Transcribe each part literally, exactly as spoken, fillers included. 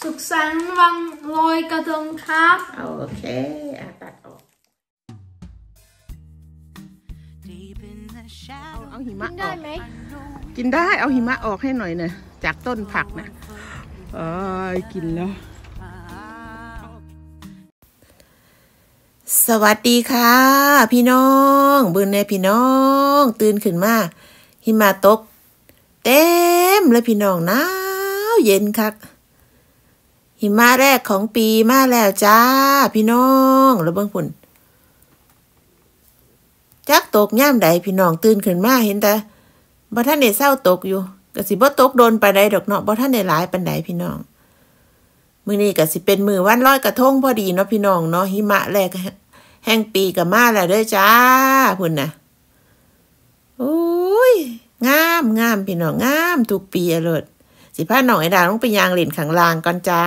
สุขสันต์วันลอยกระทงครับโอเคอ่ะตัดออกเอาเอาหิมะออกกินได้เอาหิมะออกให้หน่อยนะจากต้นผักนะเอ้ยกินแล้วสวัสดีค่ะพี่น้องบืนในพี่น้องตื่นขึ้นมาหิมะตกเต็มเลยพี่น้องหนาวเย็นคักหิมะแรกของปีมาแล้วจ้าพี่น้องแล้วเบิ่งพุ่นจักตกย่ามใดพี่น้องตื่นขึ้นมาเห็นแต่บ่ทันได้เศร้าตกอยู่ก็สิบ่ตกโดนปานใดดอกเนาะบ่ทันได้หลายปานใดพี่น้องมื้อนี้ก็สิเป็นมื้อวันลอยกระทงพอดีเนาะพี่น้องเนาะหิมะแรกแห่งปีก็มาแล้วเด้อจ้าพุ่นน่ะโอ้ยงามงามพี่น้องงามทุกปีอะเลิศสิพาน้องไอ้ดาลงไปย่างเล่นข้างล่างก่อนจ้า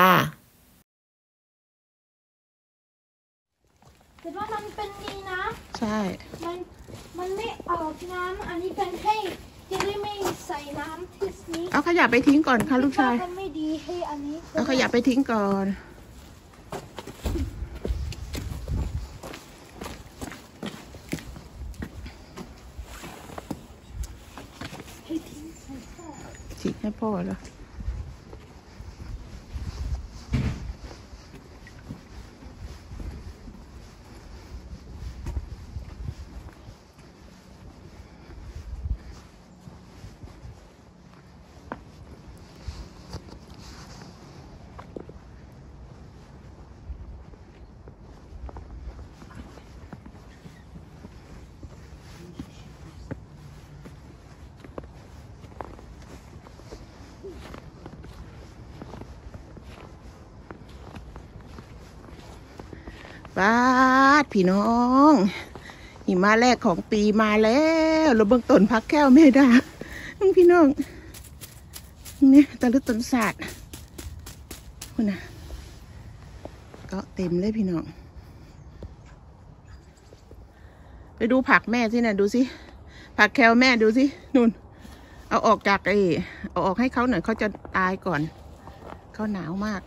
แต่ว่ามันเป็นดีนะใช่มันมันไม่ออกน้ำอันนี้เป็นให้จะได้ไม่ใส่น้ำที่นี้เอาขยะไปทิ้งก่อนค่ะลูกชายมันไม่ดีให้อันนี้เอาขยะไปทิ้งก่อนให้ทิ้งใส่พ่อฉีกให้พ่อแล้วบ้าพี่น้องหิมะแรกของปีมาแล้วเราเบิ่งต้นพักแก้วแม่ดาพี่น้องเนี่ยตะลึกต้นศาสตร์คุณน่ะก็เต็มเลยพี่น้องไปดูผักแม่สินะดูสิผักแคลแม่ดูสินู่นเอาออกจากไอ้เอาออกให้เขาหน่อยเขาจะตายก่อนเขาหนาวมาก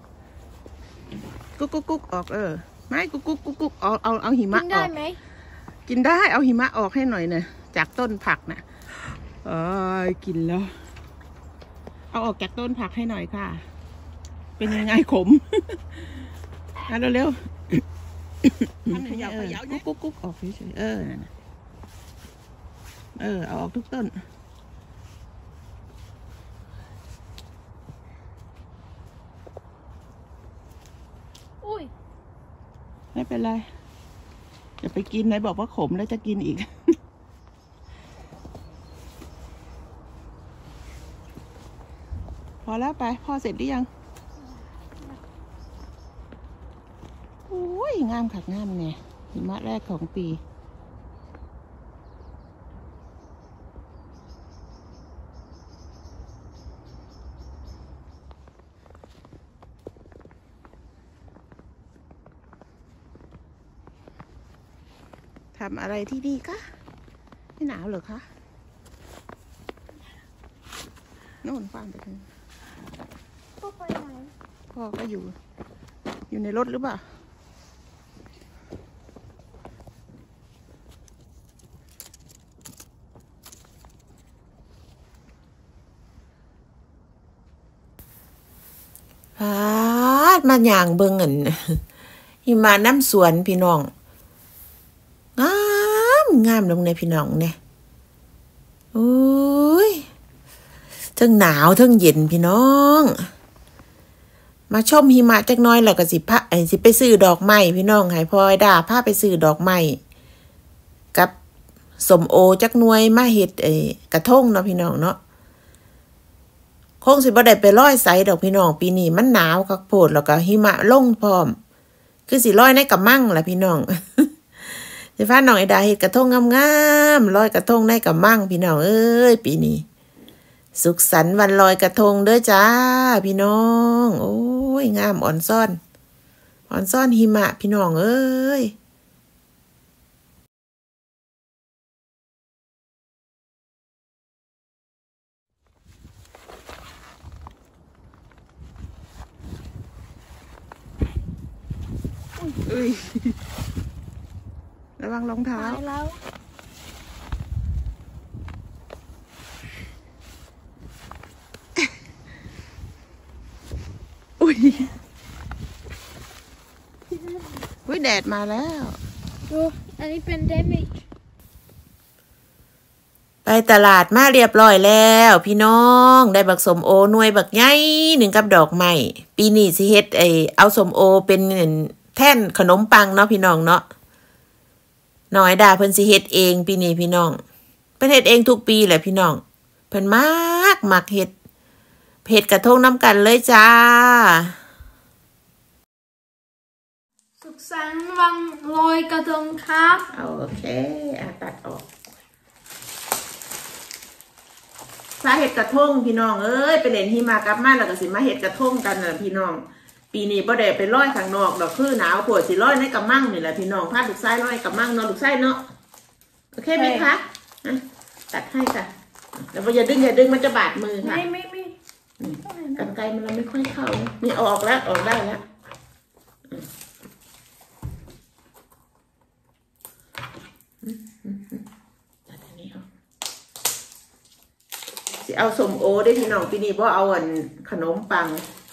กุ๊กกุ๊กกุ๊กออกเออไม่กุ๊กกุ๊กกุ๊กกุ๊กเอาเอาเอาหิมะออกกินได้ไหมกินได้เอาหิมะออกให้หน่อยเนอะจากต้นผักนะเอ้ยกินแล้วเอาออกจากต้นผักให้หน่อยค่ะเป็นยังไงขมเอาเร็วๆมันขยับขยับกุ๊กกุ๊กกุ๊กออกเฉยๆเออเออเอาออกทุกต้นไม่เป็นไรจะไปกินไหนบอกว่าขมแล้วจะกินอีกพอแล้วไปพ่อเสร็จหรือยังโอ้ยงามขักงามเนี่ยหิมะแรกของปีทำอะไรที่นี่คะไม่หนาวเหรอคะโน่นฟังไปถึงพ่อไปไหนพ่อก็อยู่อยู่ในรถหรือเปล่าพาดมาย่างเบิ่งเงินหิมะน้ำสวนพี่น้องงามงามลงในพี่น้องเนี่ยโอ้ยทั้งหนาวทั้งเย็นพี่น้องมาชมหิมะจักน้อยแล้วก็สิพาไอ้สิไปซื้อดอกไม้พี่น้องให้พ่อยด่าพาไปซื้อดอกไม้กับส้มโอจักหน่วยมาเฮ็ดไอ้กระทงเนาะพี่น้องเนาะคงสิบ่ได้ไปลอยไสดอกพี่น้องปีนี้มันหนาวคักโพดแล้วก็หิมะลงพร้อมคือสิลอยในกระมังล่ะพี่น้องสิพาน้องไอ้ดาเฮ็ดกระทงงามๆลอยกระทงในกระมังพี่น้องเอ้ยปีนี้สุขสันต์วันลอยกระทงเด้อจ้าพี่น้องโอ้ยงามอ่อนซ่อนอ่อนซ่อนหิมะพี่น้องเอ้ย พอุ้ยระวังรองเท้าแล้วอุ้ยอุ้ยแดดมาแล้วดูอันนี้เป็น damage ไปตลาดมาเรียบร้อยแล้วพี่น้องได้บักสมโอหน่วยบักใหญ่หนึ่งกับดอกไม้ปีนี้สิเฮ็ดไอเอาสมโอเป็นแท่นขนมปังเนาะพี่น้องเนาะน้อยดาเพิ่นสิเฮ็ดเองปีนี้พี่น้องเพิ่นเฮ็ดเองทุกปีแหละพี่น้องเพิ่นมากมักเฮ็ดเฮ็ดกระทงน้ำกันเลยจ้าสุขสันต์วันลอยกระทงครับโอเคอ่ะตัดออกสาเห็ดกระทงพี่น้องเอ้ยไปเล่นหิมะกลับมาแล้วก็สิมาเห็ดกระทงกันน่ะพี่น้องปีนี้บ่ได้ไปลอยข้างนอกดอกคือหนาวปวดสิลอยในกระมังนี่แหละพี่น้องพาลูกชายลอยกระมังเนาะลูกชายเนาะโอเคไหมคะตัดให้ค่ะแล้วอย่าดึงอย่าดึงมันจะบาดมือค่ะไม่ไม่ไม่กันไกลมันเราไม่ค่อยเข้านี่ออกแล้วออกได้แล้วตัดอันนี้ออกสิเอาสมโอได้พี่น้องปีนี้เพราะเอาอันขนมปัง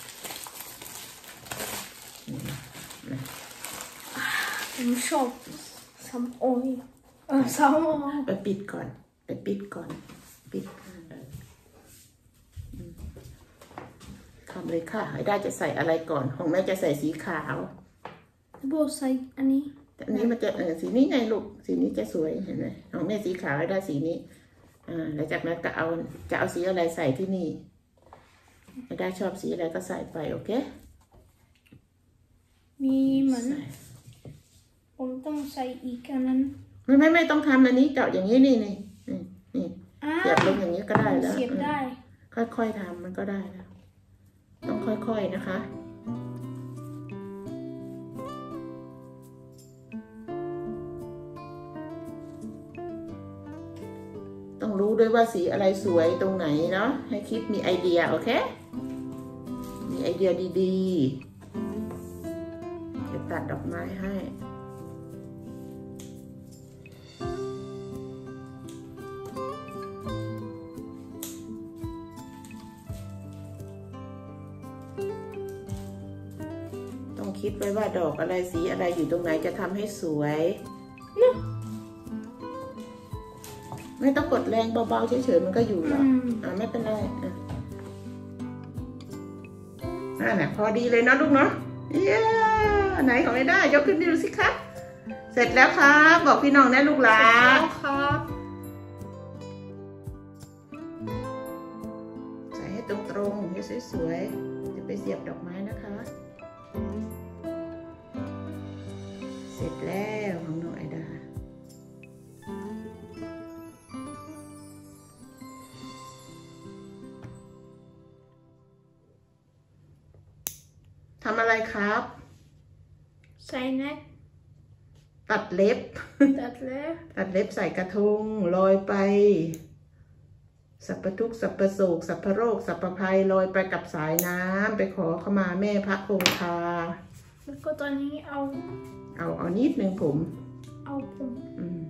ผมชอบสมโอเออสมโอไปปิดก่อนไปปิดก่อนปิดทำเลยค่ะให้ได้จะใส่อะไรก่อนของแม่จะใส่สีขาวโบใส่อันนี้อันนี้มันจะเออสีนี้ไงลูกสีนี้จะสวยเห็นไหมของแม่สีขาวให้ได้สีนี้อ่าแล้วจากนั้นก็เอาจะเอาสีอะไรใส่ที่นี่ให้ได้ชอบสีอะไรก็ใส่ไปโอเคมีเหมือนผมต้องใส่อีกอันนั้นไม่ไม่ไม่ต้องทำอันนี้เจาะอย่างนี้นี่นี่นี่นี่เสียบลงอย่างนี้ก็ได้แล้วเสียบได้ค่อยๆทำมันก็ได้แล้วต้องค่อยๆนะคะต้องรู้ด้วยว่าสีอะไรสวยตรงไหนเนาะให้คิดมีไอเดียโอเคมีไอเดียดีๆจะตัดดอกไม้ให้ต้องคิดไว้ว่าดอกอะไรสีอะไรอยู่ตรงไหนจะทำให้สวยไม่ต้องกดแรงเบาๆเฉยๆมันก็อยู่หรอกอ่าไม่เป็นไรอ่ะอ่าน่ะพอดีเลยเนาะลูกเนาะเย้ไหนของไอ้ได้ยกขึ้นดูสิครับเสร็จแล้วครับบอกพี่น้องนะลูกหลานครับใส่ให้ตรงๆให้สวยๆจะไปเสียบดอกไม้นะคะเสร็จแล้วของน้องไอดาทำอะไรครับใส่เน็ตตัดเล็บตัดเล็บตัดเล็บใส่กระทงลอยไปสัพพทุกข์สัพพโศกสัพพโรคสัพพภัยลอยไปกับสายน้ำไปขอขมาแม่พระคงคาแล้วก็ตอนนี้เอาเอาเอานิดนึงผมเอาผมอืม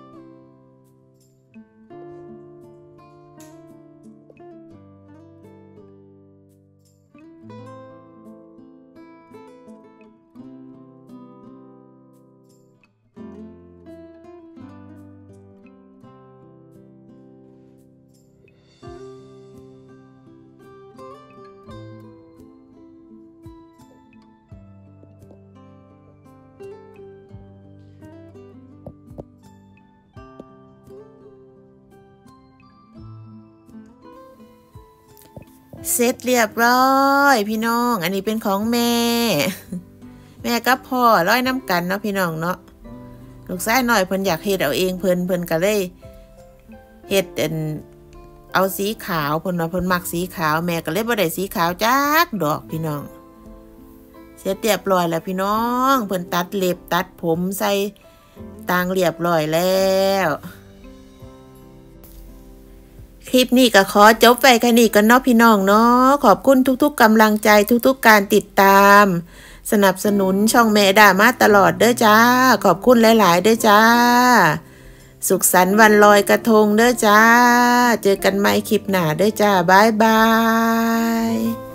เสร็จเรียบร้อยพี่น้องอันนี้เป็นของแม่แม่กับพ่อร้อยน้ำกันเนาะพี่น้องเนาะลูกชายหน่อยเพิ่นอยากเฮ็ดเอาเองเพิ่นเพิ่นก็เลยเฮ็ดเป็นเอาสีขาวเพิ่นว่าเพิ่นมักสีขาวแม่ก็เลยบ่ได้สีขาวจักดอกพี่น้องเสร็จเรียบร้อยแล้วพี่น้องเพิ่นตัดเล็บตัดผมใส่ตางเรียบร้อยแล้วคลิปนี้ก็ขอจบไปแค่นี้กันเนาะพี่น้องเนาะขอบคุณทุกๆกำลังใจทุกๆการติดตามสนับสนุนช่องแม่ดามาตลอดเด้อจ้าขอบคุณหลายๆเด้อจ้าสุขสันต์วันลอยกระทงเด้อจ้าเจอกันใหม่คลิปหน้าเด้อจ้าบ๊ายบาย